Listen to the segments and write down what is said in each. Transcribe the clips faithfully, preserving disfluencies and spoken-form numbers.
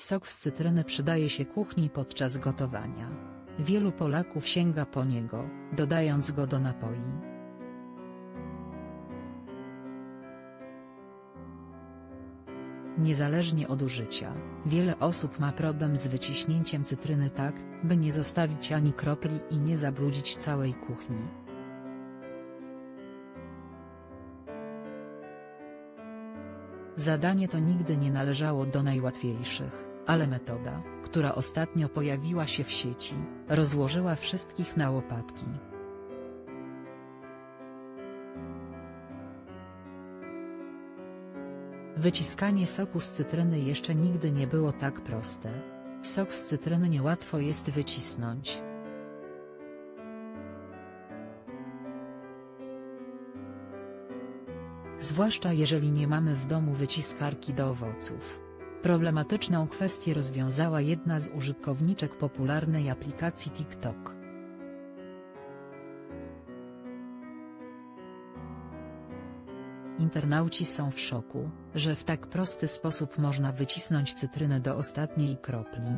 Sok z cytryny przydaje się kuchni podczas gotowania. Wielu Polaków sięga po niego, dodając go do napoi. Niezależnie od użycia, wiele osób ma problem z wyciśnięciem cytryny tak, by nie zostawić ani kropli i nie zabrudzić całej kuchni. Zadanie to nigdy nie należało do najłatwiejszych, ale metoda, która ostatnio pojawiła się w sieci, rozłożyła wszystkich na łopatki. Wyciskanie soku z cytryny jeszcze nigdy nie było tak proste. Sok z cytryny niełatwo jest wycisnąć. Zwłaszcza jeżeli nie mamy w domu wyciskarki do owoców. Problematyczną kwestię rozwiązała jedna z użytkowniczek popularnej aplikacji TikTok. Internauci są w szoku, że w tak prosty sposób można wycisnąć cytrynę do ostatniej kropli.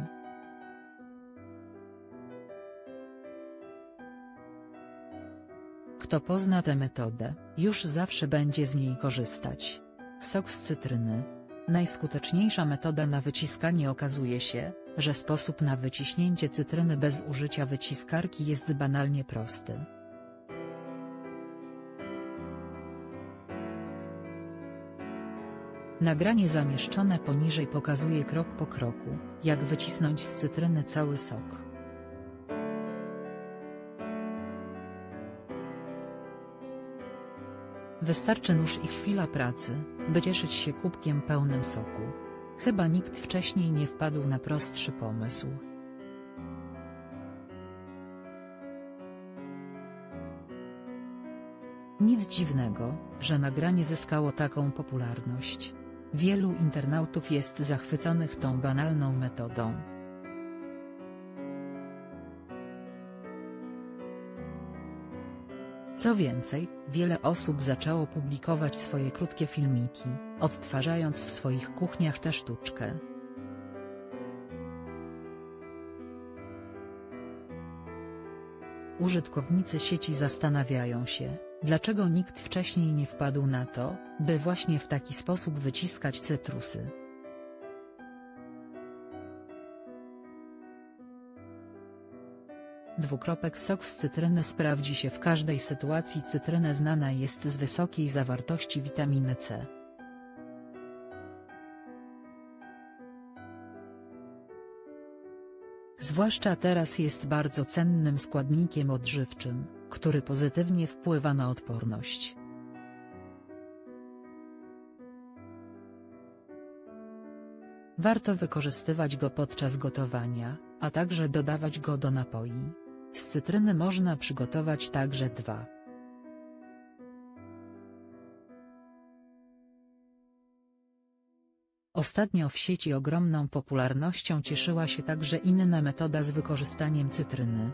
Kto pozna tę metodę, już zawsze będzie z niej korzystać. Sok z cytryny. Najskuteczniejsza metoda na wyciskanie. Okazuje się, że sposób na wyciśnięcie cytryny bez użycia wyciskarki jest banalnie prosty. Nagranie zamieszczone poniżej pokazuje krok po kroku, jak wycisnąć z cytryny cały sok. Wystarczy nóż i chwila pracy, by cieszyć się kubkiem pełnym soku. Chyba nikt wcześniej nie wpadł na prostszy pomysł. Nic dziwnego, że nagranie zyskało taką popularność. Wielu internautów jest zachwyconych tą banalną metodą. Co więcej, wiele osób zaczęło publikować swoje krótkie filmiki, odtwarzając w swoich kuchniach tę sztuczkę. Użytkownicy sieci zastanawiają się, dlaczego nikt wcześniej nie wpadł na to, by właśnie w taki sposób wyciskać cytrusy. Dwukropek Sok z cytryny sprawdzi się w każdej sytuacji. Cytryna znana jest z wysokiej zawartości witaminy C. Zwłaszcza teraz jest bardzo cennym składnikiem odżywczym, który pozytywnie wpływa na odporność. Warto wykorzystywać go podczas gotowania, a także dodawać go do napoi. Z cytryny można przygotować także dwa. Ostatnio w sieci ogromną popularnością cieszyła się także inna metoda z wykorzystaniem cytryny.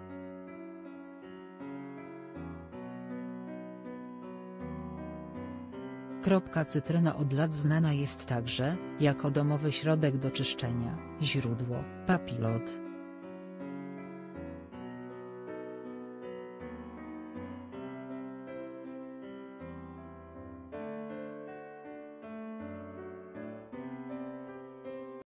Kropka cytryna od lat znana jest także jako domowy środek do czyszczenia, źródło, papilot.